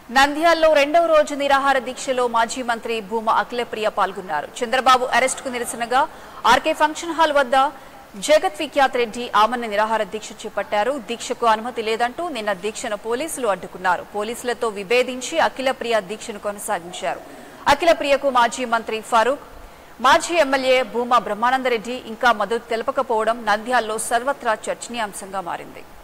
నంద్యాలలో రెండవ రోజు నిరాహార దీక్షలో మాజీ మంత్రి భూమా అఖిలప్రియ పాల్గొన్నారు. చంద్రబాబు అరెస్టుకు నిరసనగా ఆర్కే ఫంక్షన్ హాల్ వద్ద జగత్ విఖ్యాత్ రెడ్డి ఆమరణ నిరాహార దీక్ష చేపట్టారు. దీక్షకు అనుమతి లేదంటూ నిన్న దీక్షను పోలీసులు అడ్డుకున్నారు. పోలీసులతో విభేదించి అఖిలప్రియ దీక్షను కొనసాగించారు. అఖిలప్రియకు మాజీ మంత్రి ఫరూక్, మాజీ ఎమ్మెల్యే భూమా బ్రహ్మానందరెడ్డి ఇంకా మద్దతు తెలపకపోవడం నంద్యాలలో సర్వత్రా చర్చనీయాంశంగా మారింది.